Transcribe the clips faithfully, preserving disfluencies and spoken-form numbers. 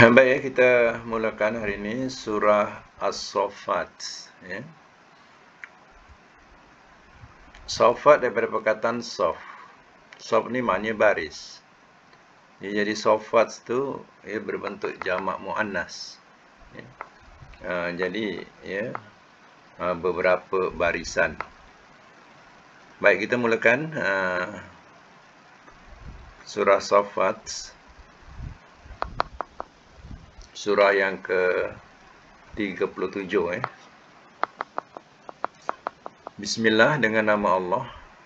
Baik ya, kita mulakan hari ini surah As-Saffat ya. Saffat daripada perkataan saf. Saf ni maknanya baris. Ya, jadi Saffat tu ya, berbentuk jamak muannas. Ya. Uh, jadi ya uh, beberapa barisan. Baik, kita mulakan uh, surah Saffat. Surah yang ke tiga puluh tujuh eh. Bismillah, dengan nama Allah.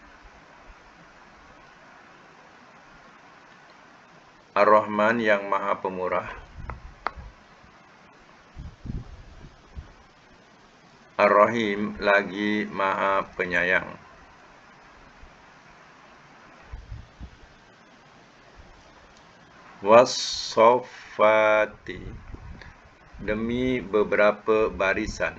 Ar-Rahman, yang Maha Pemurah. Ar-Rahim, lagi Maha Penyayang. Was-Saffati, demi beberapa barisan.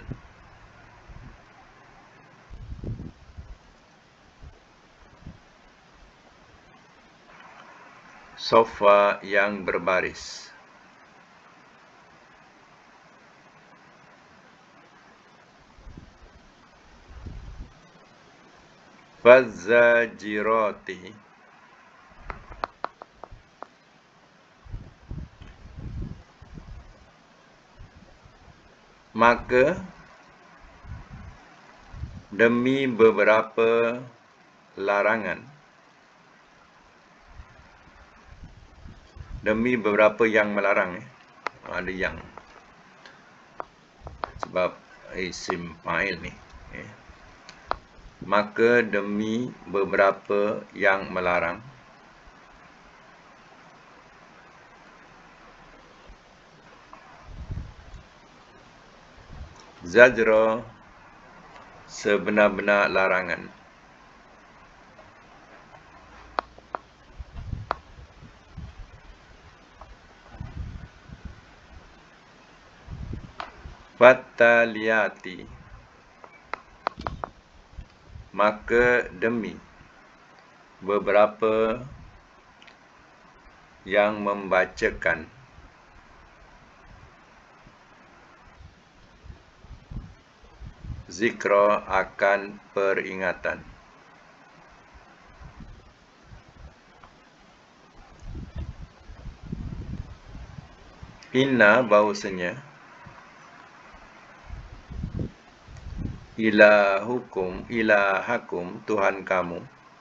Saffa, yang berbaris. Faz-Zajirati, maka demi beberapa larangan, demi beberapa yang melarang eh. Ada yang sebab isim fa'il ni eh. Maka demi beberapa yang melarang. Zajra, sebenar-benar larangan. Fattaliyati, maka demi beberapa yang membacakan. Zikra, akan peringatan. Inna, bahawasanya, ilahukum, ilahakum, Tuhan kamu,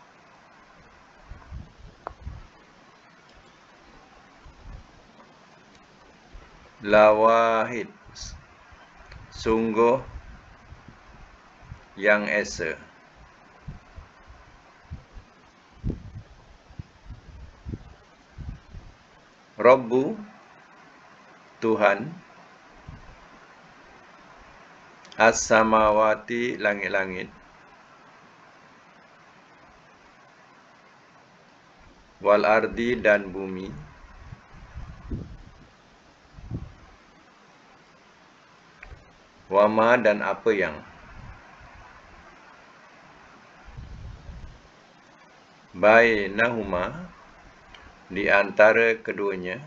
lawahid, sungguh yang esa. Rabbu, Tuhan. As-samawati, langit-langit. Wal ardi, dan bumi. Wama, dan apa yang. Bainahuma, di antara keduanya.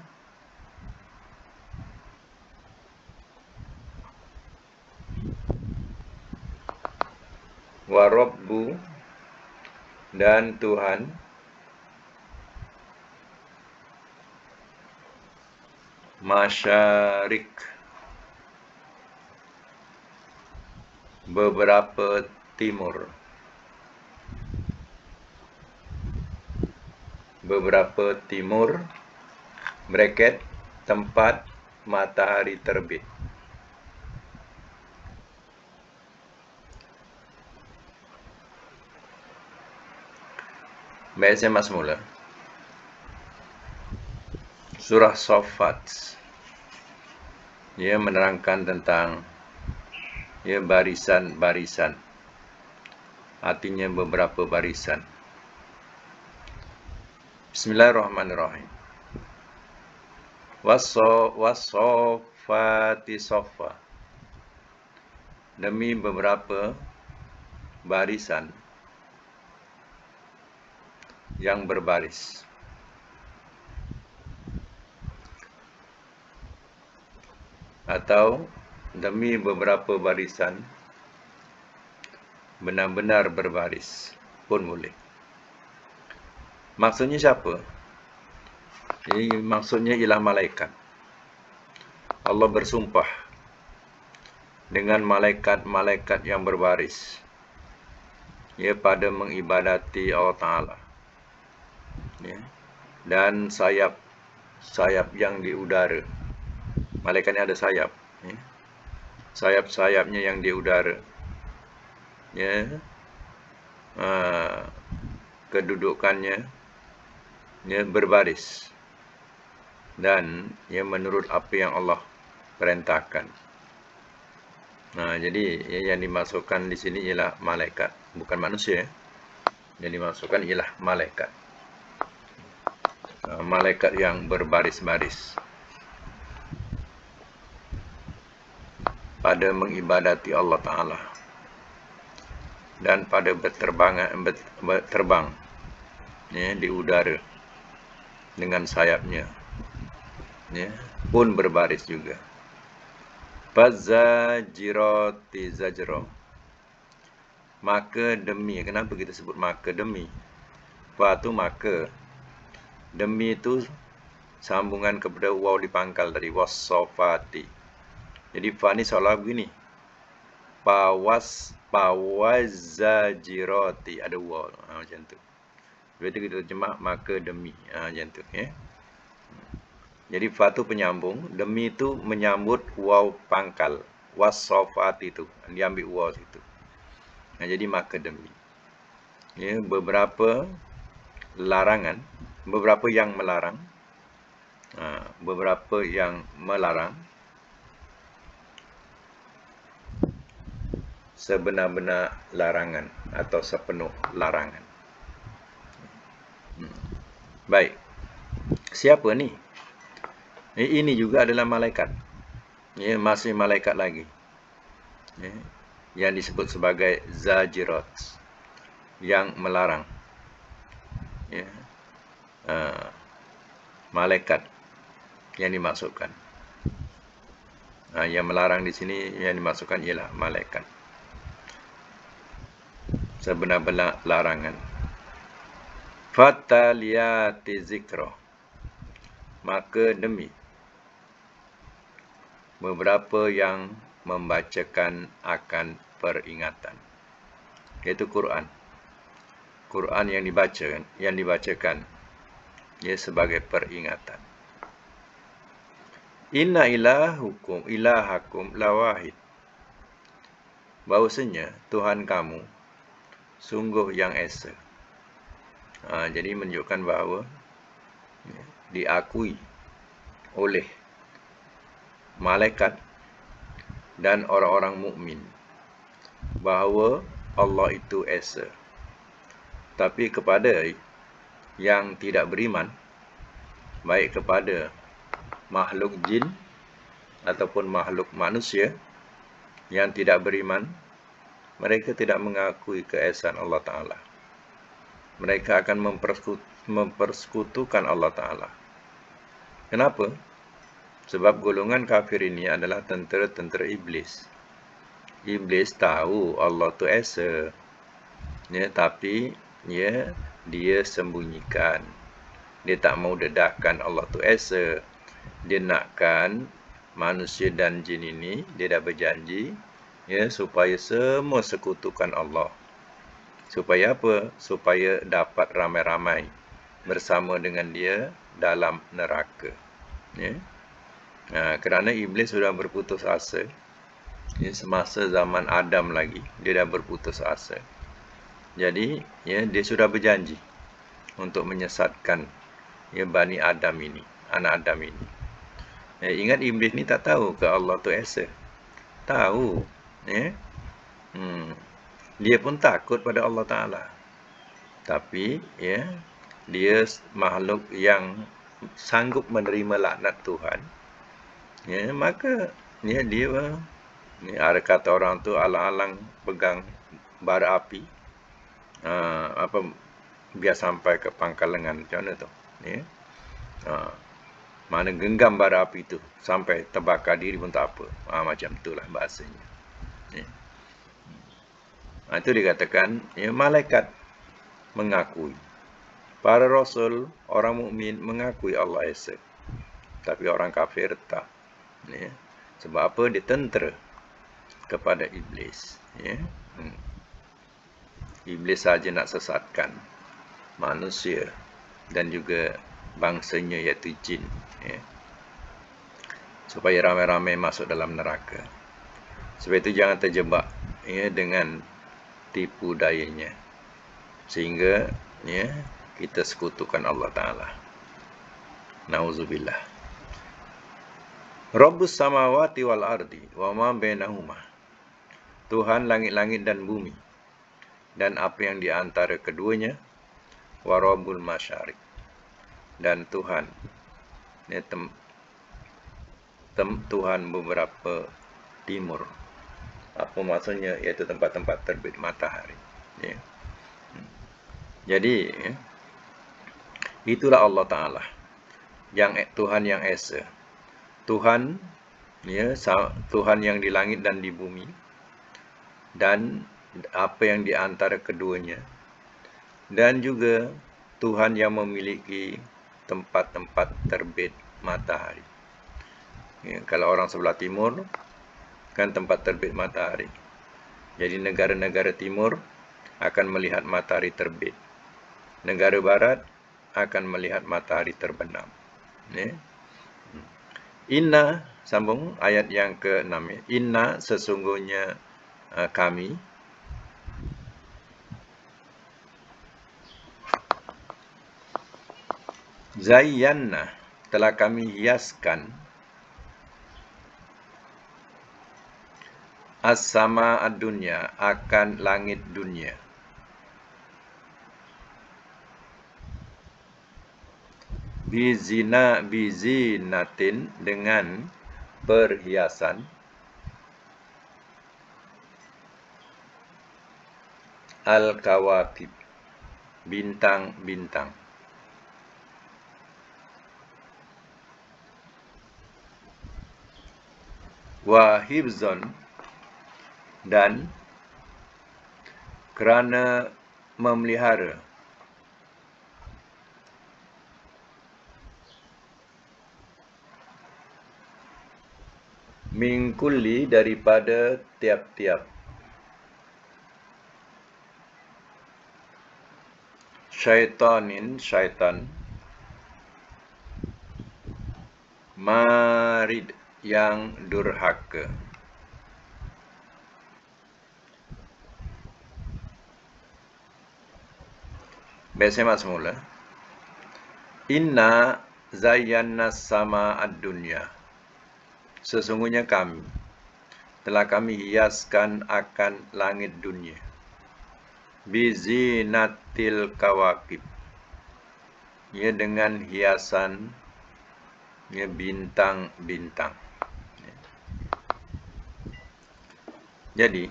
Wa Rabbu, dan Tuhan. Masyarik, beberapa timur. Beberapa timur, bracket, tempat matahari terbit. Baik, saya masuk mula. Surah Saffat, ia menerangkan tentang ya barisan-barisan. Artinya beberapa barisan. Bismillahirrahmanirrahim. Was-Saffati saffa, demi beberapa barisan yang berbaris. atau demi beberapa barisan benar-benar berbaris pun boleh. Maksudnya siapa? Ini maksudnya ialah malaikat. Allah bersumpah dengan malaikat-malaikat yang berbaris, ya, pada mengibadati Allah Ta'ala, ya, dan sayap sayap yang di udara. Malaikat ini ada sayap, ya. Sayap-sayapnya yang di udara, ya, uh, kedudukannya, ya, berbaris, dan ya menurut apa yang Allah perintahkan. Nah, jadi ya, yang dimasukkan di sini ialah malaikat, bukan manusia. Yang dimasukkan ialah malaikat. Nah, malaikat yang berbaris-baris pada mengibadati Allah Ta'ala dan pada berterbang, berterbang, ya, di udara dengan sayapnya, ya, pun berbaris juga. Fazajirati zajra, maka demi. Kenapa kita sebut maka demi? Fa tu maka, demi itu sambungan kepada waw di pangkal tadi, wassafati. Jadi fa ni seolah begini, pawas pawazajirati, ada waw, ha, macam tu. Berarti kita terjemah maka demi, ha, macam tu, ya. Jadi fa tu penyambung, demi itu menyambut waw pangkal, wassafati itu diambil waw situ. Nah, jadi maka demi, ya, beberapa larangan, beberapa yang melarang, ha, beberapa yang melarang sebenar-benar larangan atau sepenuh larangan. Hmm. Baik, siapa ni? Eh, ini juga adalah malaikat, ya, masih malaikat lagi, ya, yang disebut sebagai zajirat, yang melarang, ya. Uh, malaikat yang dimasukkan. Nah, yang melarang di sini yang dimasukkan ialah malaikat, sebenar-benar larangan. Fataliyati zikra, maka demi beberapa yang membacakan akan peringatan, iaitu Quran. Quran yang dibaca, yang dibacakan, ia sebagai peringatan. Inna ilahukum ilahakum lawahid, bahawasanya Tuhan kamu sungguh yang esa. Ha, jadi menunjukkan bahawa, ya, diakui oleh malaikat dan orang-orang mukmin bahawa Allah itu esa. Tapi kepada yang tidak beriman, baik kepada makhluk jin ataupun makhluk manusia yang tidak beriman, mereka tidak mengakui keesaan Allah Ta'ala. Mereka akan mempersekutukan Allah Ta'ala. Kenapa? Sebab golongan kafir ini adalah tentera-tentera iblis. Iblis tahu Allah tu esa, ya, tapi ya, dia sembunyikan. Dia tak mau dedahkan Allah tu esa. Dia nakkan manusia dan jin ini, dia dah berjanji, ya, supaya semua sekutukan Allah. Supaya apa? Supaya dapat ramai-ramai bersama dengan dia dalam neraka, ya. Nah, kerana iblis sudah berputus asa, ya, semasa zaman Adam lagi dia dah berputus asa. Jadi, ya, dia sudah berjanji untuk menyesatkan, ya, Bani Adam ini, anak Adam ini. Ya, ingat iblis ni tak tahu ke Allah tu esa. Tahu, ya. Hmm. Dia pun takut pada Allah Ta'ala. Tapi, ya, dia makhluk yang sanggup menerima laknat Tuhan. Ya, maka, ya, dia, ya, ada kata orang tu alang-alang pegang bara api, uh, apa, biar sampai ke pangkal lengan. Macam mana tu? Ya. Uh, Mana genggam bara api itu sampai terbakar diri pun tak apa. Ha, macam itulah bahasanya. Ya. Ha, itu dikatakan ya, malaikat mengakui. Para rasul, orang mukmin mengakui Allah Esa. Tapi orang kafir tak. Ya. Sebab apa? Dia tentera kepada iblis. Ya. Hmm. Iblis saja nak sesatkan manusia dan juga bangsanya iaitu jin. Ya. Supaya ramai-ramai masuk dalam neraka. Sebab itu jangan terjebak ya, dengan tipu dayanya. Sehingga ya, kita sekutukan Allah Ta'ala. Nauzubillah. Rabbus samawati wal ardi wa ma bainahuma. Tuhan langit-langit dan bumi dan apa yang di antara keduanya. Wa rabbul masyariq. Dan Tuhan ya, tem, tem, Tuhan beberapa timur. Apa maksudnya? Iaitu tempat-tempat terbit matahari. Ya. Jadi ya, itulah Allah Ta'ala, yang Tuhan yang Esa. Tuhan ya, Tuhan yang di langit dan di bumi dan apa yang di antara keduanya, dan juga Tuhan yang memiliki tempat-tempat terbit matahari. Ya, kalau orang sebelah timur kan tempat terbit matahari. Jadi negara-negara timur akan melihat matahari terbit. Negara barat akan melihat matahari terbenam. Ya. Inna, sambung ayat yang ke enam. Inna, sesungguhnya uh, kami. Zayyanna, telah kami hiaskan. As-sama ad-dunya, akan langit dunia. Bizina bizinatin, dengan perhiasan. Al-kawakib, bintang-bintang. Wa hibzon, dan kerana memelihara. Min kulli, daripada tiap-tiap syaitanin, syaitan, marid, yang durhaka. Baik, saya mak semula. Inna zayyanna sama ad-dunya, sesungguhnya kami telah kami hiaskan akan langit dunia. Bizinatil kawakib, ya, dengan hiasan ya, bintang-bintang. Ya. Jadi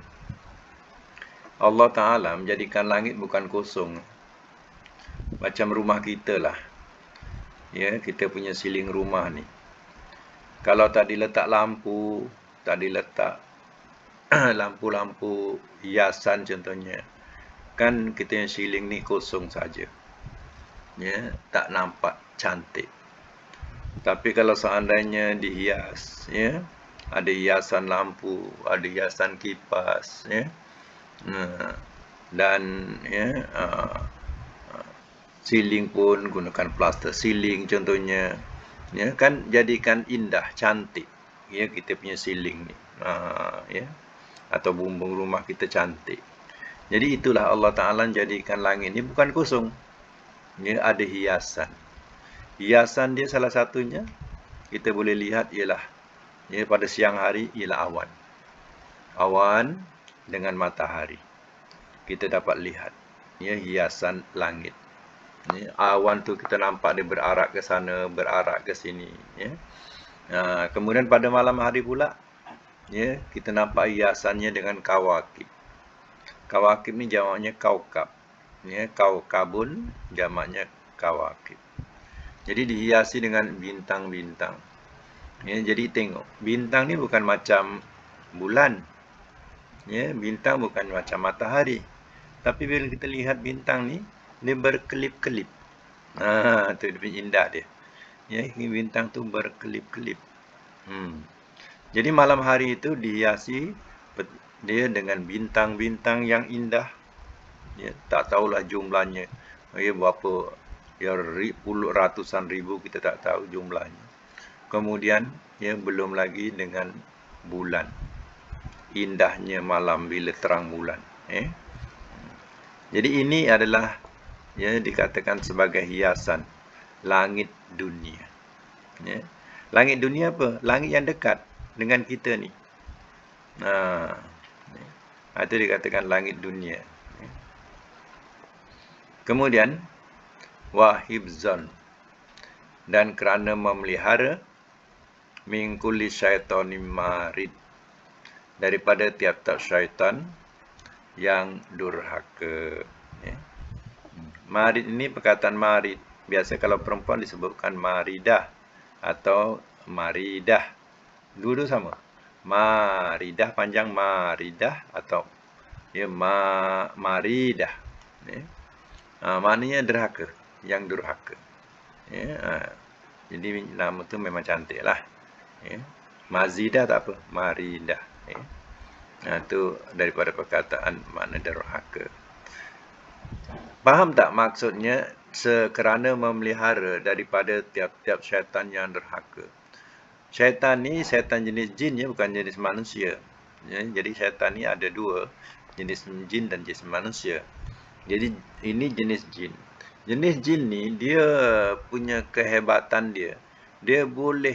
Allah Ta'ala menjadikan langit bukan kosong. Macam rumah kita lah. Ya, kita punya siling rumah ni. Kalau tak diletak lampu, tak diletak lampu-lampu hiasan contohnya, kan kita yang siling ni kosong saja. Ya, tak nampak cantik. Tapi kalau seandainya dihias, ya, ada hiasan lampu, ada hiasan kipas, ya, dan ya, uh, siling pun gunakan plaster siling contohnya, ya, kan jadikan indah, cantik, ya, kita punya siling ni, uh, ya, atau bumbung rumah kita cantik. Jadi itulah Allah Ta'ala jadikan langit ni bukan kosong, ya, ada hiasan. Hiasan dia salah satunya kita boleh lihat ialah, ya, pada siang hari ialah awan. Awan dengan matahari. Kita dapat lihat, ya, hiasan langit. Ya, awan tu kita nampak dia berarak ke sana, berarak ke sini. Ya. Uh, kemudian pada malam hari pula, ya, kita nampak hiasannya dengan kawakib. Kawakib ni jamaknya kaukab. Ya, kaukabun jamaknya kawakib. Jadi dihiasi dengan bintang-bintang. Ya, jadi tengok, bintang ni bukan macam bulan. Ya, bintang bukan macam matahari. Tapi bila kita lihat bintang ni, dia berkelip-kelip. Ah, tu dia punya indah dia. Ya, bintang tu berkelip-kelip. Hmm. Jadi malam hari itu dihiasi dia dengan bintang-bintang yang indah. Ya, tak tahulah jumlahnya. Ya, berapa, ya, puluh ratusan ribu, kita tak tahu jumlahnya. Kemudian, ya, belum lagi dengan bulan. Indahnya malam bila terang bulan. Eh? Jadi ini adalah, ya, dikatakan sebagai hiasan langit dunia. Ya. Langit dunia apa? Langit yang dekat dengan kita ni. Nah, itu dikatakan langit dunia. Kemudian, wahibzan, dan kerana memelihara min kulli syaitanin marid, daripada tiap-tiap syaitan yang durhaka. Ya. Marid ini perkataan marid. Biasa kalau perempuan disebutkan maridah atau maridah. Dua-dua sama. Maridah panjang maridah atau ya ma maridah. Ya. Ha, maknanya derhaka, yang durhaka. Ya. Ha. Jadi nama tu memang cantik lah. Ya. Mazidah tak apa, maridah. Ya. Ha, tu daripada perkataan makna derhaka. Faham tak maksudnya sekerana memelihara daripada tiap-tiap syaitan yang derhaka? Syaitan ni syaitan jenis jin ya, bukan jenis manusia. Ya, jadi syaitan ni ada dua, jenis jin dan jenis manusia. Jadi ini jenis jin. Jenis jin ni dia punya kehebatan dia. Dia boleh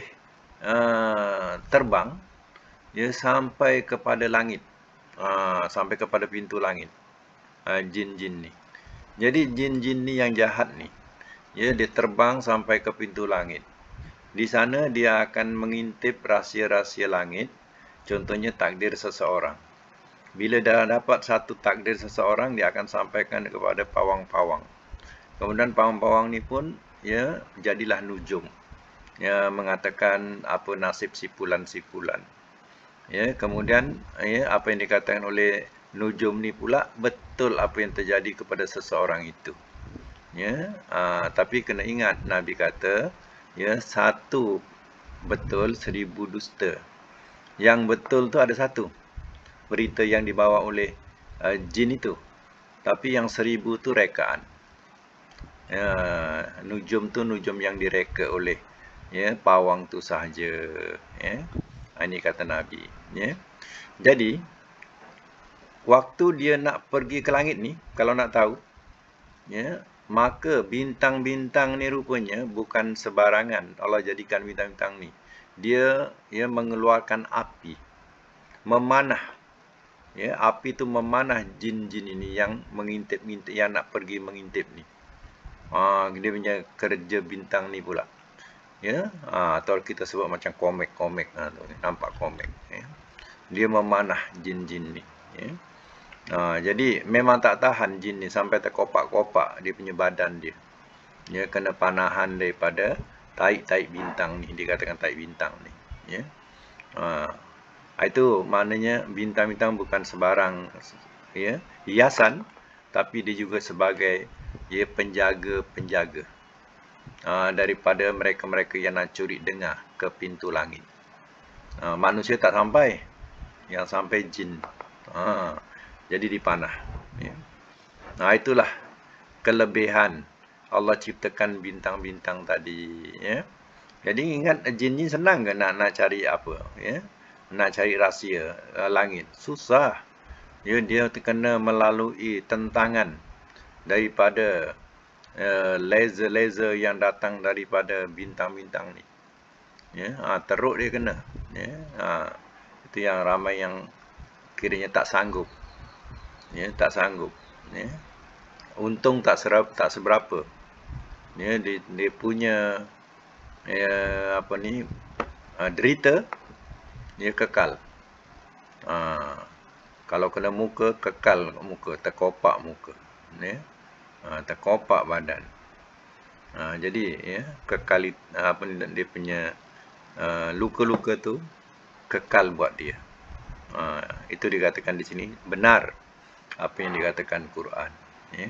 uh, terbang ya sampai kepada langit. Uh, sampai kepada pintu langit. Uh, jin-jin ni. Jadi jin-jin ni yang jahat ni, ya, dia terbang sampai ke pintu langit. Di sana dia akan mengintip rahsia-rahsia langit, contohnya takdir seseorang. Bila dah dapat satu takdir seseorang, dia akan sampaikan kepada pawang-pawang. Kemudian pawang-pawang ni pun, ya, jadilah nujum. Ya, mengatakan apa nasib sipulan-sipulan. Ya, kemudian ya, apa yang dikatakan oleh nujum ni pula betul apa yang terjadi kepada seseorang itu. Ya, aa, tapi kena ingat Nabi kata, ya, satu betul seribu dusta. Yang betul tu ada satu. Berita yang dibawa oleh uh, jin itu. Tapi yang seribu tu rekaan. Ya, nujum tu nujum yang direka oleh ya pawang tu sahaja. Ya, ini kata Nabi. Ya, jadi waktu dia nak pergi ke langit ni, kalau nak tahu, ya, maka bintang-bintang ni rupanya bukan sebarangan Allah jadikan bintang-bintang ni. Dia ya mengeluarkan api, memanah. Ya, api tu memanah jin-jin ini yang mengintip-ngintip, yang nak pergi mengintip ni. Ha, dia punya kerja bintang ni pula. Ya, ha, atau kita sebut macam komik-komik, ha, nampak komik. Ya. Dia memanah jin-jin ni. Ya. Ha, jadi memang tak tahan jin ni sampai terkopak-kopak dia punya badan dia. Dia kena panahan daripada taik-taik bintang ni, dikatakan taik bintang ni. Ya. Ha, itu maknanya bintang-bintang bukan sebarang ya hiasan, tapi dia juga sebagai ya penjaga-penjaga ha, daripada mereka-mereka yang nak curi dengar ke pintu langit. Ha, manusia tak sampai, yang sampai jin. Ha, jadi dipanah. Ya. Nah, itulah kelebihan Allah ciptakan bintang-bintang tadi. Ya. Jadi ingat jin-jin senang ke nak nak cari apa? Ya. Nak cari rahsia uh, langit. Susah. Ya, dia kena melalui tentangan daripada laser-laser uh, yang datang daripada bintang-bintang ni. Ya, ha, teruk dia kena. Ya, ha, itu yang ramai yang kiranya tak sanggup. Ya, tak sanggup. Ya. Untung tak serap, tak seberapa. Ya, dia, dia punya ya, apa ni uh, derita dia kekal. Ha, kalau kena muka, kekal muka, terkopak muka. Ya? Ha, terkopak badan. Ha, jadi ya, kekal apa dia punya luka-luka uh, tu kekal buat dia. Uh, itu dikatakan di sini benar apa yang dikatakan Quran. Ya.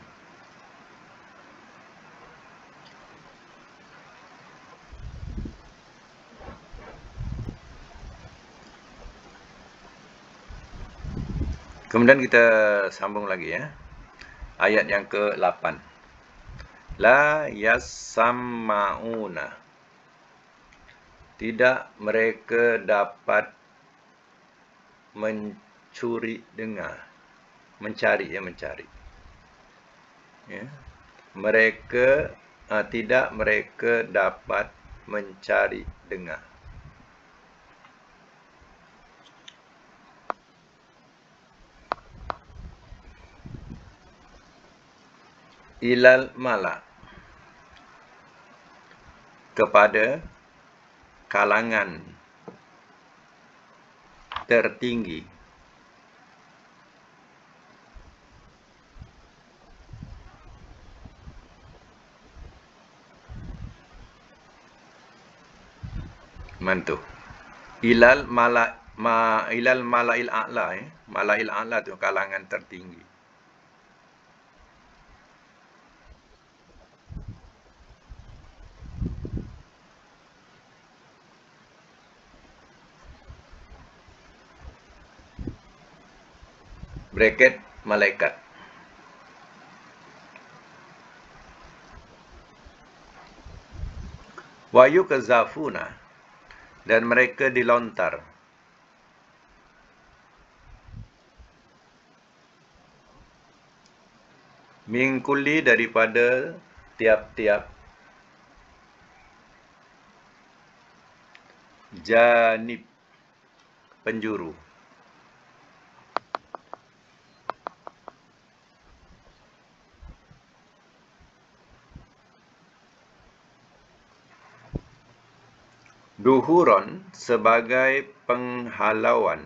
Kemudian kita sambung lagi ya. Ayat yang ke lapan. La yasma'una. Tidak mereka dapat mencuri dengar. Mencari ya, mencari. Ya. Mereka uh, tidak mereka dapat mencari dengar. Ilal malak, kepada kalangan tertinggi. Mantu. Ilal malak ma ilal malail a'la eh. Malail a'la tu kalangan tertinggi. Bracket malaikat. Wa yukazafuna, dan mereka dilontar. Min kulli, daripada tiap-tiap janib, penjuru. Duhuron, sebagai penghalauan.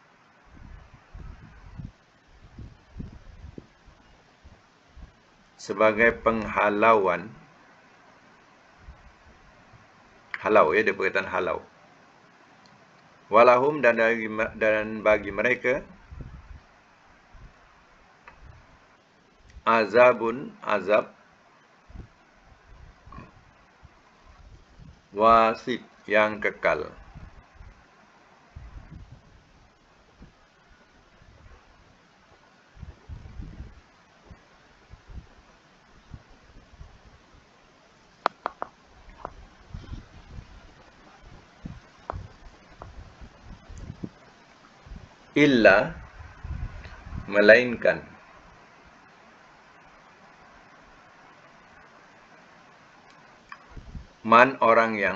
Sebagai penghalauan. Halau ya, dia perkataan halau. Walahum, dan, dari, dan bagi mereka azabun, azab, wasib, yang kekal. Illa, melainkan. Man, orang yang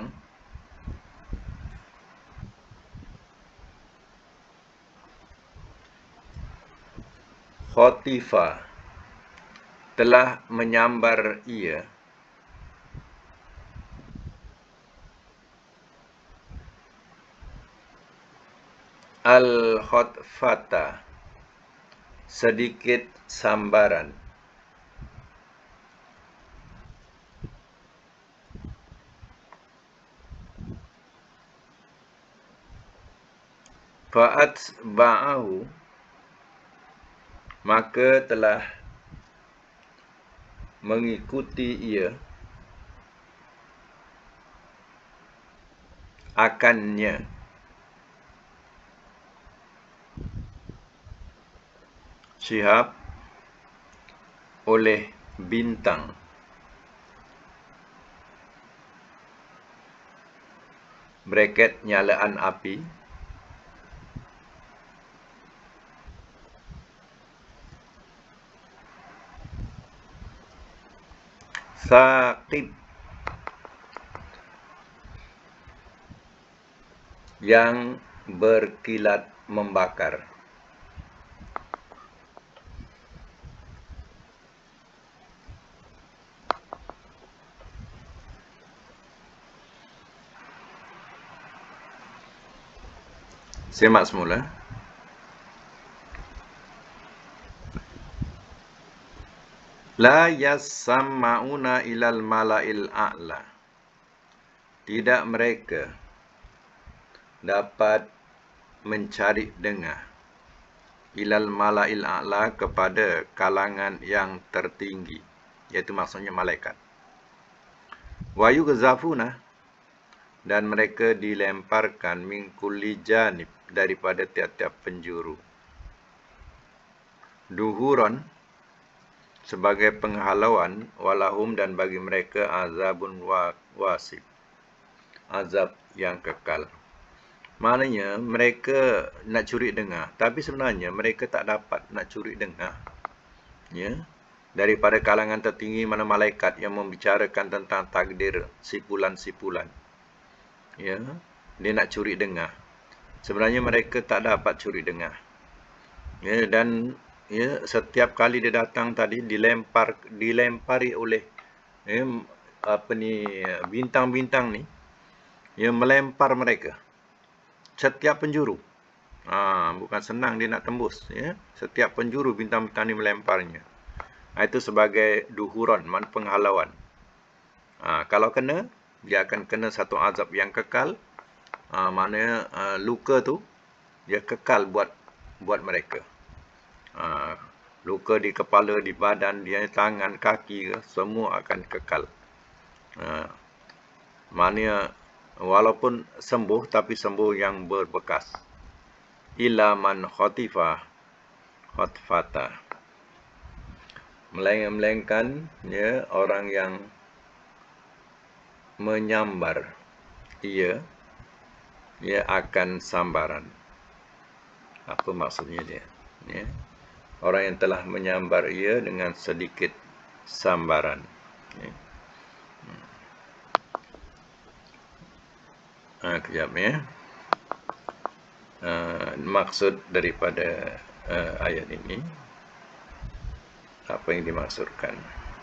khotifa, telah menyambar ia al-khotfata, sedikit sambaran. Fa'at ba'ahu, maka telah mengikuti ia akannya Syihab oleh bintang. Bracket nyalaan api. Saqib, yang berkilat membakar. Semak semula. La yasma'una ilal mala'il a'la. Tidak mereka dapat mencari dengar ilal mala'il a'la kepada kalangan yang tertinggi, iaitu maksudnya malaikat. Wa yughzafuna, dan mereka dilemparkan min kulli janib, daripada tiap-tiap penjuru. Duhuran, sebagai penghalauan, walahum, dan bagi mereka azabun wasib, azab yang kekal. Maknanya mereka nak curi dengar, tapi sebenarnya mereka tak dapat nak curi dengar, ya, daripada kalangan tertinggi mana malaikat yang membicarakan tentang takdir sipulan-sipulan. Ya, dia nak curi dengar. Sebenarnya mereka tak dapat curi dengar. Ya, dan ya, setiap kali dia datang tadi dilempar dilempari oleh ya, apa ni bintang-bintang ni, ya, melempar mereka setiap penjuru. Ha, bukan senang dia nak tembus, ya. Setiap penjuru bintang-bintang ni melemparnya. Ha, itu sebagai duhuran, man penghalauan. Ha, kalau kena, dia akan kena satu azab yang kekal. Ha, maknanya uh, luka tu dia kekal buat buat mereka. Ha, luka di kepala, di badan, di tangan, kaki, semua akan kekal. Ha, maknanya walaupun sembuh, tapi sembuh yang berbekas. Ila man khatifa khatfata, melainkan ya, orang yang menyambar ia, ia akan sambaran. Apa maksudnya dia? Ya. Orang yang telah menyambar ia dengan sedikit sambaran. Ya. Ha, kejap ya. Uh, maksud daripada uh, ayat ini, apa yang dimaksudkan?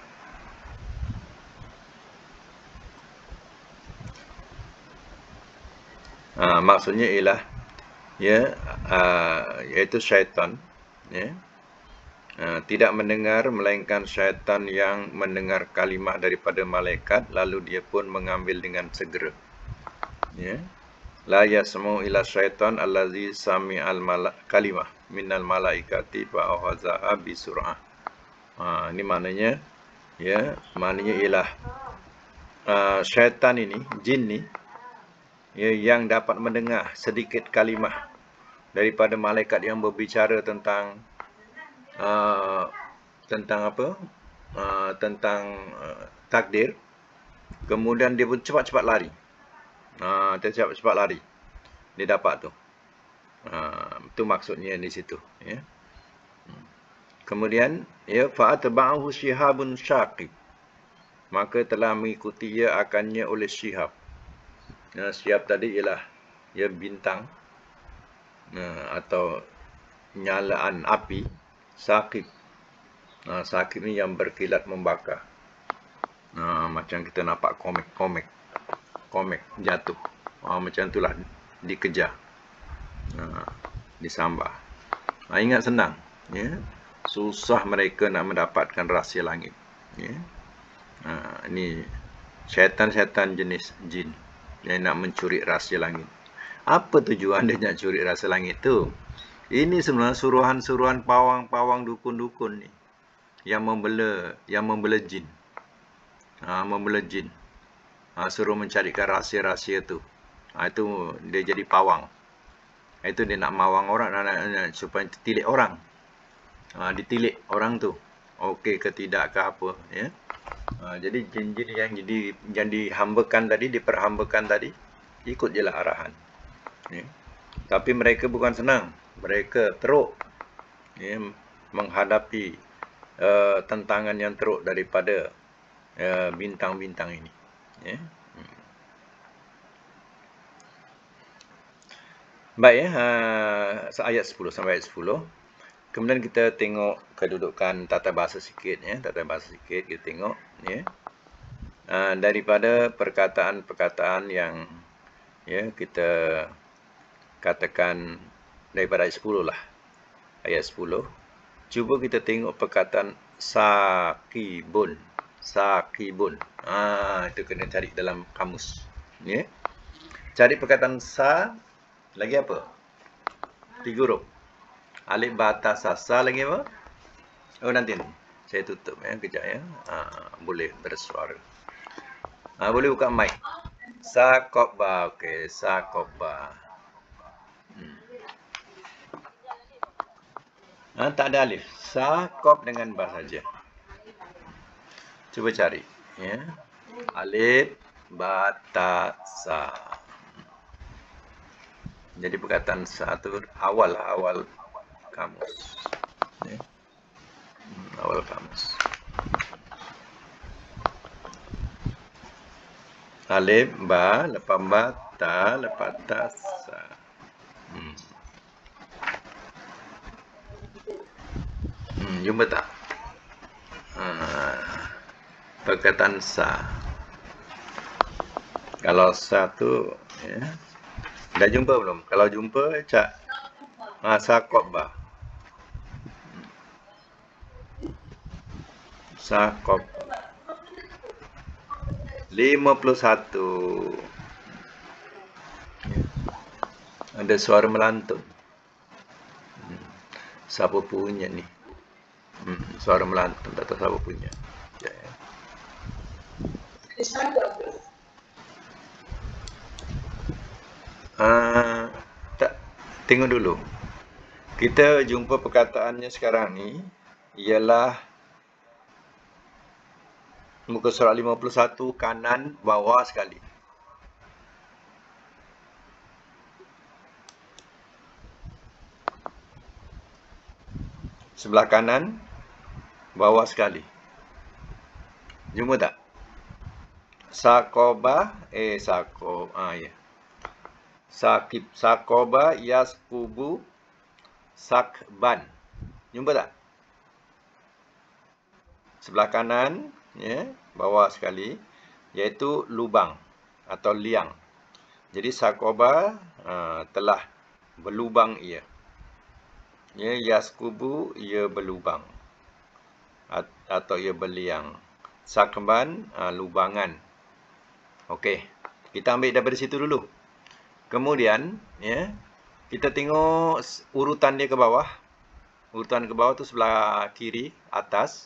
Uh, maksudnya ialah ya, uh, iaitu syaitan, ya, uh, tidak mendengar, melainkan syaitan yang mendengar kalimah daripada malaikat, lalu dia pun mengambil dengan segera. Ya, la yasmu ila syaitan allazi sami'al kalimah minal malaikati fa ahazaha bi sur'ah. Ha, ini maknanya, ya, maknanya ialah uh, syaitan ini, jin ni, ya, yang dapat mendengar sedikit kalimah daripada malaikat yang berbicara tentang uh, tentang apa? Uh, tentang uh, takdir. Kemudian dia pun cepat-cepat lari. Uh, dia cepat-cepat lari. Dia dapat tu. Uh, itu maksudnya di situ, ya. Kemudian ya, fa'atba'ahu shihabun syaqib, maka telah mengikuti ia akannya oleh syihab. Nah, syihab tadi ialah ya, bintang, nah, atau nyalaan api. Saqib, nah, saqib ni yang berkilat membakar. Nah, macam kita nampak komik-komik, komik jatuh. Ah, macam itulah dikejar, nah, disambar. Nah, ingat senang, ya. Susah mereka nak mendapatkan rahsia langit, ya. Nah, ini syaitan-syaitan jenis jin yang nak mencuri rahsia langit. Apa tujuan dia nak curi rahsia langit tu? Ini sebenarnya suruhan-suruhan pawang-pawang dukun-dukun ni yang membela, yang membela jin. Ha, membela jin. Ha, suruh mencarikan rahsia-rahsia tu. Ha, itu dia jadi pawang. Itu dia nak mawang orang, nak, nak, nak, supaya tilik orang. Ha, ditilik orang tu, okey ke tidak ke apa, ya. Ha, jadi jin-jin yang jadi yang dihambakan tadi, diperhambakan tadi, ikut je lah arahan, ya. Tapi mereka bukan senang, mereka teruk, ya, menghadapi uh, tentangan yang teruk daripada uh, bintang-bintang ini, ya. Hmm. Baik, ya, uh, ayat sepuluh sampai ayat sepuluh. Kemudian kita tengok kedudukan tata bahasa sikit, ya, tata bahasa sikit kita tengok, ya. Uh, daripada perkataan-perkataan yang, ya, kita katakan daripada ayat sepuluh lah. Ayat sepuluh. Cuba kita tengok perkataan Sakibun. Sakibun. Ah, itu kena cari dalam kamus. Ya. Cari perkataan sa. Lagi apa? Tiga huruf. Alif bata sa. Sa lagi apa? Oh, nanti. Saya tutup ya. Kejap ya. Ah, boleh bersuara. Ah, boleh buka mic. Sakoba. Okey. Sakoba. Hmm. Ah, tak ada alif. Sakob dengan ba saja. Cuba cari. Ya. Alif bata sa. Jadi perkataan satu awal awal kamus. Ya. Hmm, awal kamus. Alif ba, lepas ba ta, lepas ta sa. Hmm. Hmm, jumpa tak? Uh, perkataan sa. Kalau sa tu, ya. Dah jumpa belum? Kalau jumpa, cak ha, sakoba. Sakob. lima puluh satu. Ada suara melantun. Hmm. Siapa punya ni? Hmm, suara melantun, tak tahu siapa punya. Ya, ya. Uh, tak, tengok dulu. Kita jumpa perkataannya sekarang ni ialah muka surat lima puluh satu kanan bawah sekali. Sebelah kanan bawah sekali. Jumpa tak? Sakoba, eh sakob, ah ya. Sakib, sakoba, yaskubu, sakban. Jumpa tak? Sebelah kanan, ya, bawah sekali, iaitu lubang atau liang. Jadi sakoba uh, telah berlubang ia. Ya, yaskubu ia berlubang At atau ia berliang. Sakban uh, lubangan. Okey, kita ambil daripada situ dulu. Kemudian, ya, kita tengok urutan dia ke bawah. Urutan ke bawah tu sebelah kiri atas.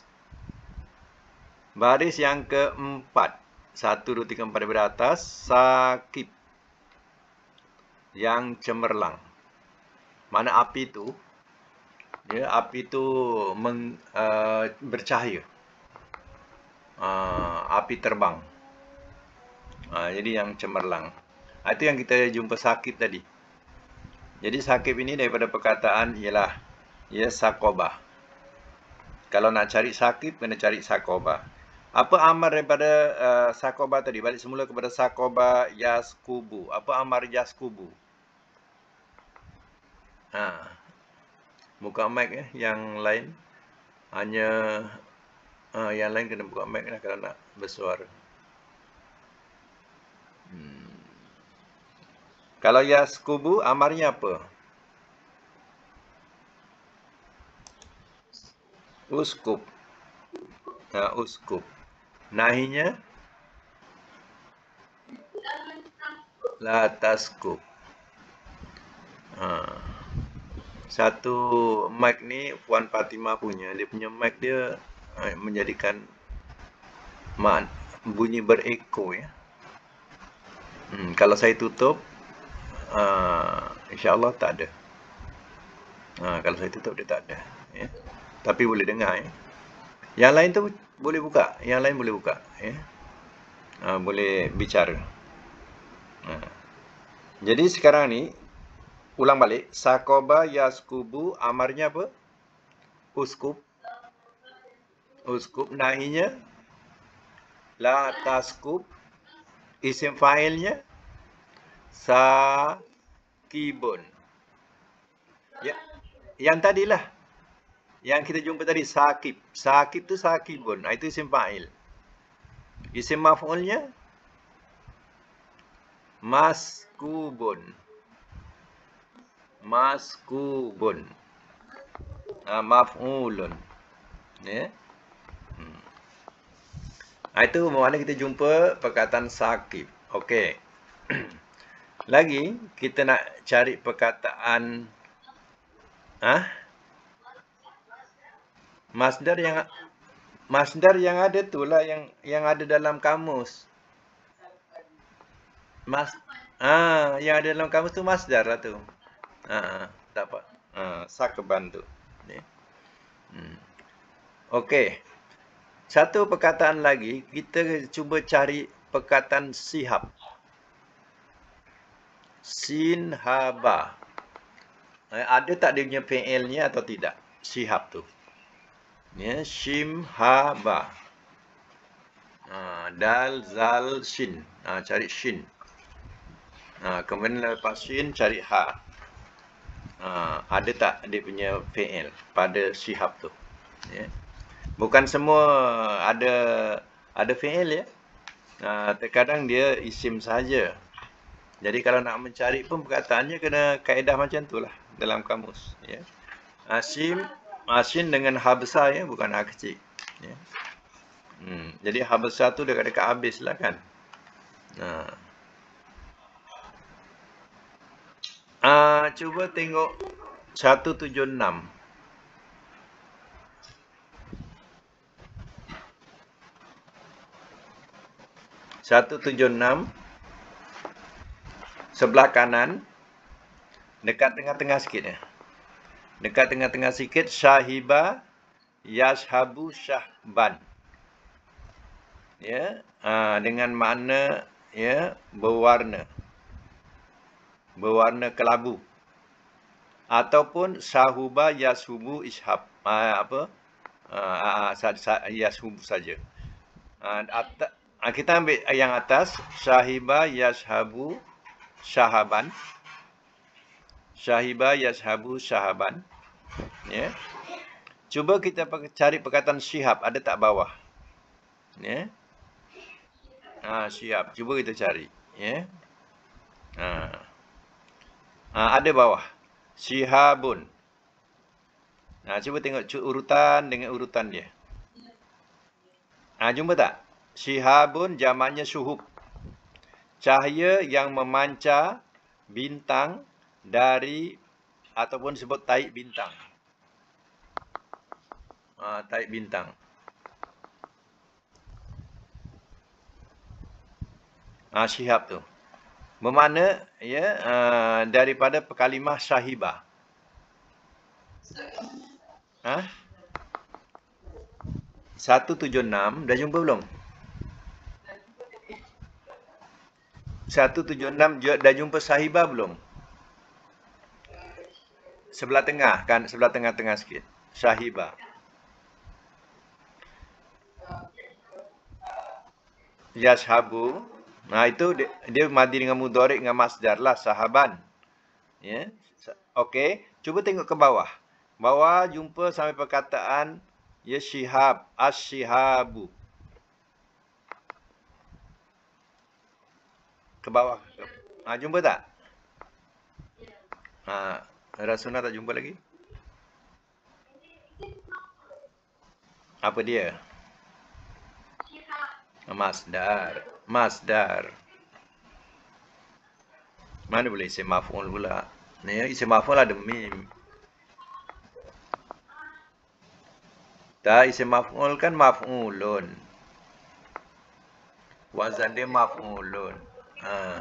Baris yang keempat. Satu, dua, tiga, empat daripada atas. Sakib. Yang cemerlang. Mana api tu? Ya, api tu meng, uh, bercahaya. Uh, api terbang. Uh, jadi yang cemerlang. Itu yang kita jumpa sakib tadi. Jadi sakib ini daripada perkataan ialah ia sakoba. Kalau nak cari sakib, kena cari sakoba. Apa amar daripada uh, sakoba tadi? Balik semula kepada sakoba yaskubu. Apa amar yaskubu? Ha. Buka mic ya, yang lain. Hanya uh, yang lain kena buka mic lah kalau nak bersuara. Hmm. Kalau yaskubu, amarnya apa? Uskub. Nah, uskub. Nahinya? La taskub. Ha. Satu mic ni Puan Fatimah punya. Dia punya mic dia uh, menjadikan man, bunyi bereko ya. Hmm, kalau saya tutup, uh, insya-Allah tak ada. Uh, kalau saya tutup dia tak ada. Ya. Tapi boleh dengar ya. Yang lain tu boleh buka. Yang lain boleh buka. Ya. Uh, boleh bicara. Uh. Jadi sekarang ni, ulang balik. Sakoba yaskubu, amarnya apa? Uskub. Uskub. Nahinya? La taskub. Isim fa'ilnya? Sakibun. Ya. Yang tadilah. Yang kita jumpa tadi, sakib. Sakib tu sakibun. Itu isim fa'il. Isim maf'ulnya? Maskubun. Maskubun. Ha, maf'ulun. Ya. Ha, itu mana kita jumpa perkataan sakib. Okey. Lagi kita nak cari perkataan ah masdar yang masdar yang ada tu lah yang yang ada dalam kamus. Mas ah yang ada dalam kamus tu masdar lah tu. Ha, dapat. Ha, sakeban tu. Ni. Hmm. Okey. Satu perkataan lagi, kita cuba cari perkataan sihab. Sinhaba. Ada tak dia punya fi'ilnya atau tidak? Sihab tu. Ya, shimhaba. Ha, dal, zal, shin. Ha, cari shin. Ha, kemudian lepas shin, cari ha. Ha, ada tak dia punya fi'il pada sihab tu? Ya. Bukan semua ada ada fi'il ya. Ha, terkadang dia isim saja. Jadi kalau nak mencari pun perkataannya kena kaedah macam itulah dalam kamus ya. Asim asin dengan ha besar ya, bukan ha kecil ya. Hmm, jadi ha besar tu dekat-dekat habis lah kan. Ha. Ah, cuba tengok seratus tujuh puluh enam. seratus tujuh puluh enam sebelah kanan dekat tengah-tengah sikit ya. Dekat tengah-tengah sikit syahiba yashabu syahban. Ya, aa, dengan makna ya berwarna. Berwarna kelabu. Ataupun sahuba yashubu ishab. Aa, apa? Aa, yashubu saja. Aa, at- kita ambil yang atas syahiba yashabu syahaban. Syahiba yashabu syahaban. Ya. Cuba kita cari perkataan syihab, ada tak bawah? Ya. Ha, syihab. Cuba kita cari, ya. Ha. Ha, ada bawah. Syihabun. Ha, cuba tengok urutan dengan urutan dia. Ha, jumpa tak? Syihabun jamaknya syuhub. Cahaya yang memancar bintang dari ataupun sebut taib bintang. Ha, taib bintang. Ha, syihab tu. Bermakna ya uh, daripada kalimah syahiba. Ha? seratus tujuh puluh enam dah jumpa belum? seratus tujuh puluh enam dah jumpa sahiba belum? Sebelah tengah kan, sebelah tengah-tengah sikit. Sahiba. Yashabu. Nah itu dia, dia madi dengan mudhari dengan masdar lah, sahaban. Ya. Okey, cuba tengok ke bawah. Bawah jumpa sampai perkataan ya syihab, asy-syihabu. Ke bawah. Ha, jumpa tak? Ha, Rasulullah tak jumpa lagi? Apa dia? Masdar. Masdar. Mana boleh isim maf'ul pula? Ni isim maf'ul ada mim. Tak, isim maf'ul kan maf'ulun. Wazan dia maf'ulun. Ha.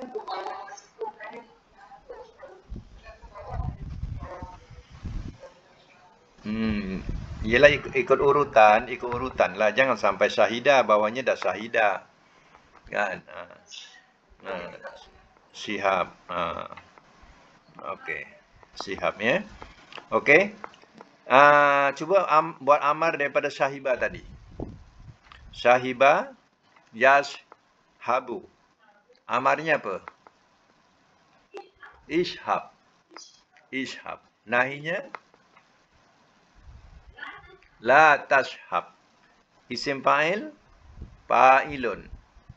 Hmm, yelah ikut, ikut urutan, ikut urutan lah. Jangan sampai syahidah, bawahnya dah syahidah. Kan? Ha. Ha. Syihab. Ha. Okey. Syihab ya. Okey. Uh, cuba am, buat amar daripada syahiba tadi. Syahiba yashabu. Amarnya apa? Ishab. Ishab. Nahinya la tashhab. Isim fa'il fa'ilun.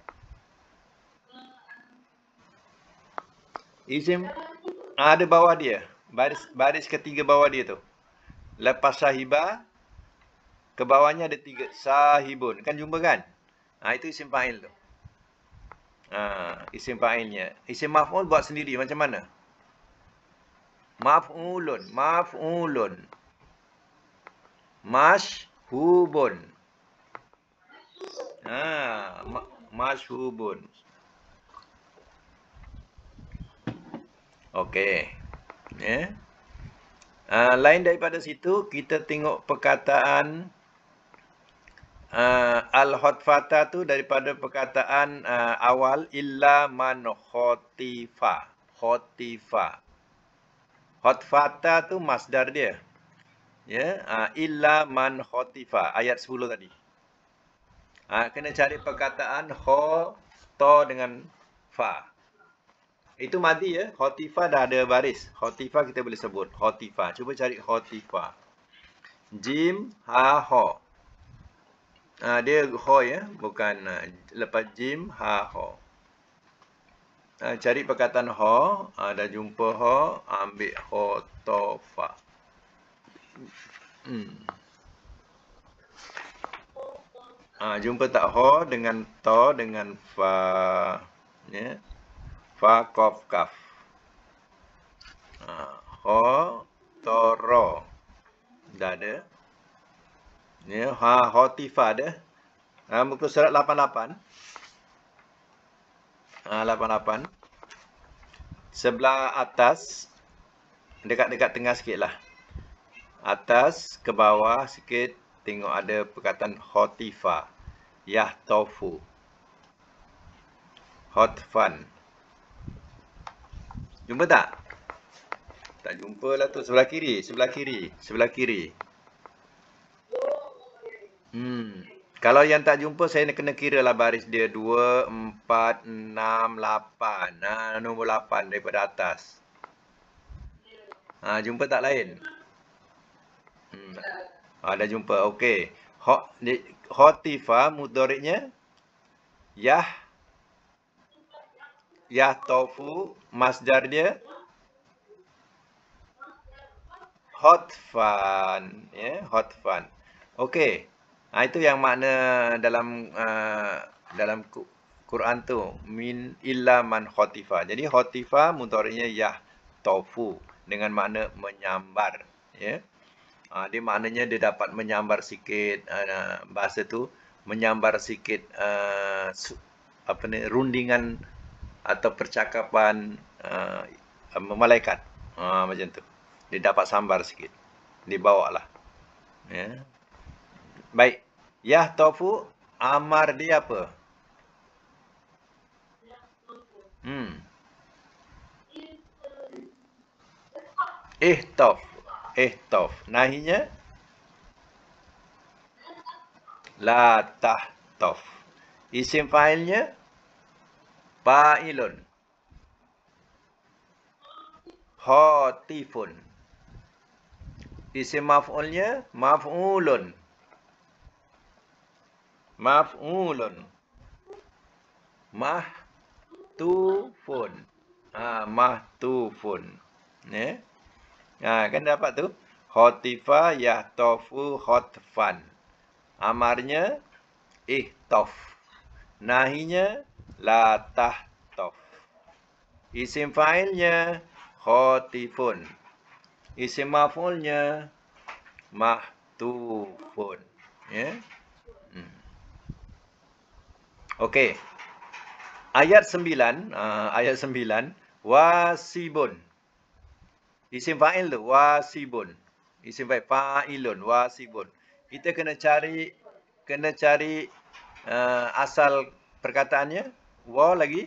Isim ada bawah dia. Baris baris ketiga bawah dia tu. Lepas sahiba ke bawahnya ada tiga sahibun. Kan jumpa kan? Ha, itu isim fa'il tu. Ha, isim fa'ilnya. Isim maf'ul buat sendiri macam mana? Maf'ulun, maf'ulun. Mashhubun. Ha, ma mashhubun. Okey. Ya. Yeah. Uh, lain daripada situ, kita tengok perkataan uh, al-hotfata tu daripada perkataan uh, awal illa man khotifa. Khotifa. Hotfata tu masdar dia. Ya, yeah. uh, illa man khotifa. Ayat sepuluh tadi. Uh, kena cari perkataan kho, to dengan fa. Itu madi ya. Khotifa dah ada baris. Khotifa kita boleh sebut. Khotifa. Cuba cari khotifa. Jim, ha, ho. Ha, dia ho ya. Bukan uh, lepas jim, ha, ho. Ha, cari perkataan ho. Ha, dah jumpa ho. Ambil ho, to, fa. Hmm. Ha, jumpa tak ho dengan to dengan fa. Ya. Fa, kof, kaf. Ha, ho, to, ro. Dah ada. Ya, ha, hotifa ada. Ha, muka surat lapan puluh lapan. Ha, lapan puluh lapan. Sebelah atas. Dekat-dekat tengah sikit lah. Atas ke bawah sikit. Tengok ada perkataan hotifa. Yah tofu. Hotfan. Jumpa tak? Tak jumpa lah tu. Sebelah kiri. Sebelah kiri. Sebelah kiri. Hmm. Kalau yang tak jumpa, saya kena kira lah baris dia. dua, empat, enam, lapan. Nah, nombor lapan daripada atas. Ha, jumpa tak lain? Hmm. Ha, dah jumpa. Okey. Hotifa, mudoriknya. Yah. Yah tofu. Masdar dia. Hotfan. Ya, yeah, hotfan. Okey. Ha, itu yang makna dalam uh, dalam Quran tu. Min illa man khotifa. Jadi khotifa mudhari'nya yah tofu. Dengan makna menyambar. Ya. Ha, dia maknanya dia dapat menyambar sikit. Uh, bahasa tu. Menyambar sikit. Uh, apa ni, rundingan. Atau percakapan. Uh, malaikat. Ha, macam tu. Dia dapat sambar sikit. Dibawa lah. Ya. Baik. Yah tofu, amar dia apa? Hmm. Ihtof. Ihtof. Nahinya? La tahtof. Isim fa'ilnya? Fa'ilun. Hotifun. Isim maf'ulnya? Maf'ulun. Maf'ulun. Mahtufun. Ha, mahtufun. Ya. Ha, kan dapat tu? Khotifa yahtofu khotfan. Amarnya ihtof. Nahinya la tahtof. Isim fa'ilnya khotifun. Isim maf'ulnya mahtufun. Ya. Hmm. Okey. Ayat sembilan, uh, ayat sembilan, wasibun. Isim fa'il tu, wasibun. Isim fa'il, fa'ilun, wasibun. Kita kena cari, kena cari uh, asal perkataannya. Wa lagi.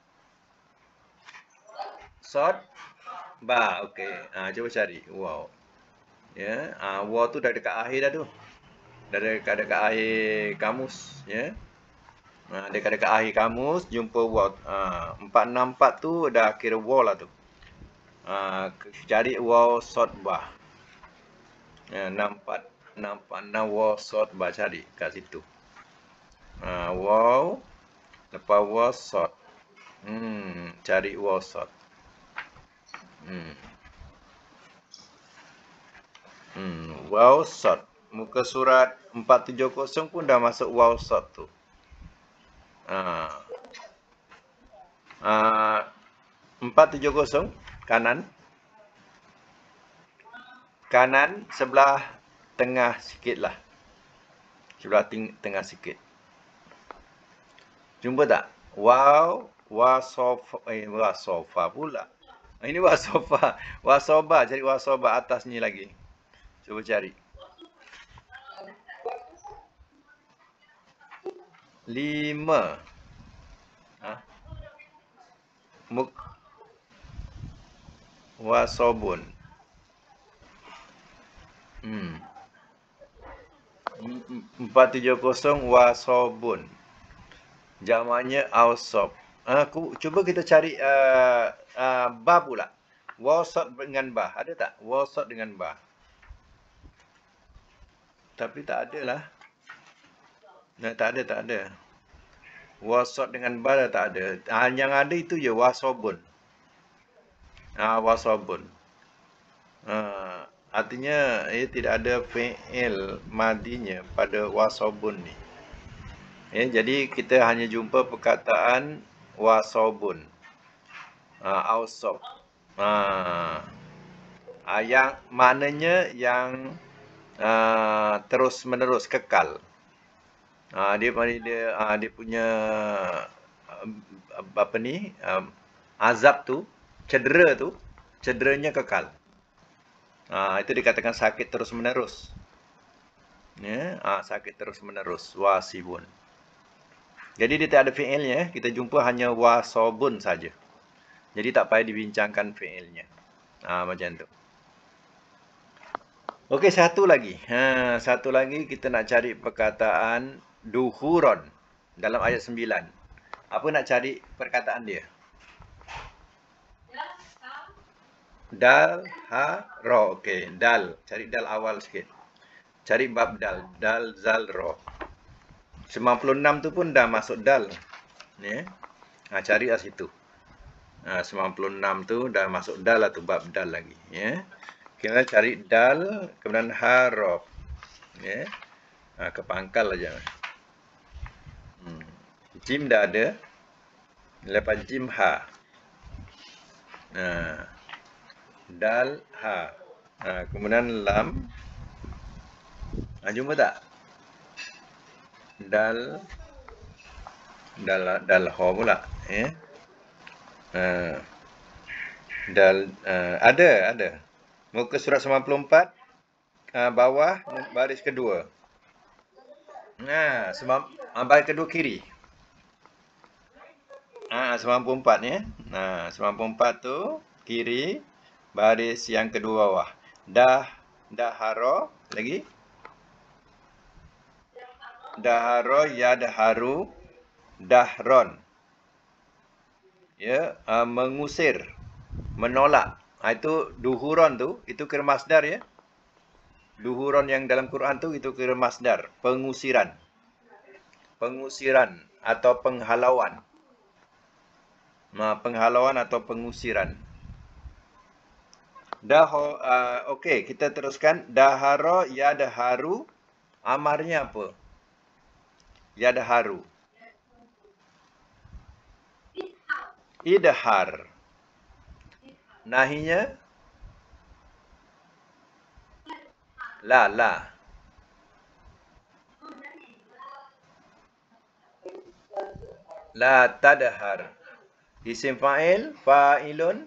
Sod. Ba, okey. Uh, cuba cari. Wow. Ya, yeah. uh, wa tu dah dekat akhir dah tu. Dah dekat, dekat akhir kamus. Ya. Yeah. Ha, dekat-dekat akhir kamus, jumpa waw. Ha, empat enam empat tu dah kira waw lah tu. Ha, cari waw sotbah. Ya, enam empat enam waw sotbah cari kat situ. Ha, waw. Lepas waw sot. Hmm, cari waw sot. Hmm. Hmm, waw sot. Muka surat empat tujuh kosong pun dah masuk waw sot tu. Uh, uh, empat tujuh kosong kanan. Kanan sebelah tengah sikit lah. Sebelah tengah sikit. Jumpa tak? Wow, wasofa, eh wasofa pula. Ini wasofa, wasoba, cari wasoba atas ni lagi. Cuba cari. Lima. Ha? Muk. Wasobun. Hmm. empat tujuh kosong wasobun. Jamaknya awsob. Aku cuba kita cari uh, uh, ba pula. Wasot dengan ba. Ada tak? Wasot dengan ba. Tapi tak ada lah. Nah, tak ada, tak ada. Wasot dengan ba dah tak ada. Ah, yang ada itu je wasobun. Ah, wasobun. Ah, artinya ia tidak ada fi'il madinya pada wasobun ni. Eh, jadi kita hanya jumpa perkataan wasobun. Ah, awsob. Ah, ah, yang maknanya yang uh, terus menerus kekal. Ah, dia dia ah, dia punya uh, apa ni? Um, azab tu, cedera tu, cederanya kekal. Ah, itu dikatakan sakit terus menerus. Ya, ah, sakit terus menerus. Wasibun. Jadi dia tak ada fi'ilnya, kita jumpa hanya wasobun saja. Jadi tak payah dibincangkan fi'ilnya. Ah, macam tu. Okey, satu lagi. Ha, satu lagi kita nak cari perkataan duhuron dalam ayat sembilan. Apa nak cari perkataan dia? Dal, ha, ro. Okey, dal. Cari dal awal sikit. Cari bab dal. Dal, zal, ro. sembilan puluh enam tu pun dah masuk dal. Ni. Ha, cari lah situ. Ha, sembilan puluh enam tu dah masuk dal lah tu, bab dal lagi. Ya. Kita cari dal, kemudian ha, ro. Ya. Ha, ke pangkal aja. Hmm. Jim dah ada. Lepas jim ha. Ha. Dal ha. Ha, kemudian lam. Ha, jumpa tak? Dal dal dal ho pula, ya. Ha. Dal uh, ada ada. Muka surat sembilan puluh empat uh, bawah baris kedua. Nah, sebab uh, baris kedua kiri. Ah, sembilan puluh empat ya. Nah, sembilan puluh empat tu kiri baris yang kedua bawah. Dah daharo lagi. Daharo yadharu dahron. Ya, uh, mengusir, menolak. Ha, itu duhuron tu, itu kira masdar ya. Duhuron yang dalam Quran tu itu kira masdar, pengusiran. Pengusiran atau penghalauan. Nah, penghalauan atau pengusiran. Dah uh, okey, kita teruskan. Daharo yadharu, amarnya apa? Yadharu. Idhar. Nahinya la la. La tadhar. Isim fa'il, fa'ilun.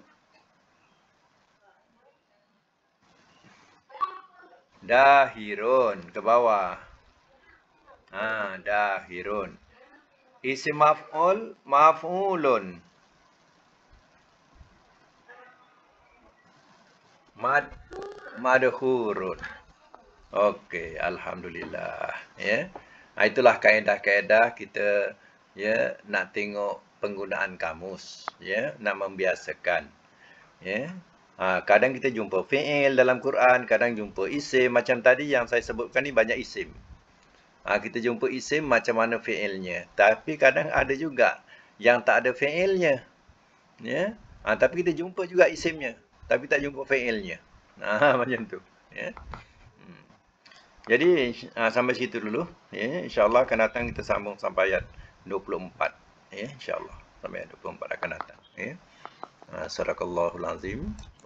Dahirun, ke bawah. Ah, dahirun. Isim maf'ul, maf'ulun. Mad madhurun. Okey, alhamdulillah, ya. Nah, itulah kaedah-kaedah kita ya nak tengok penggunaan kamus, ya, nak membiasakan. Ya. Ha, kadang kita jumpa fi'il dalam Quran, kadang jumpa isim macam tadi yang saya sebutkan ni banyak isim. Ha, kita jumpa isim macam mana fi'ilnya. Tapi kadang ada juga yang tak ada fi'ilnya. Ya. Ha, tapi kita jumpa juga isimnya, tapi tak jumpa fi'ilnya. Ha, macam tu, ya. Hmm. Jadi ha, sampai situ dulu, ya. Insya-Allah akan datang kita sambung sampai ayat dua puluh empat. Ya, insya-Allah sampai dua puluh empat akan datang. Ya. Sadaqallahul azim.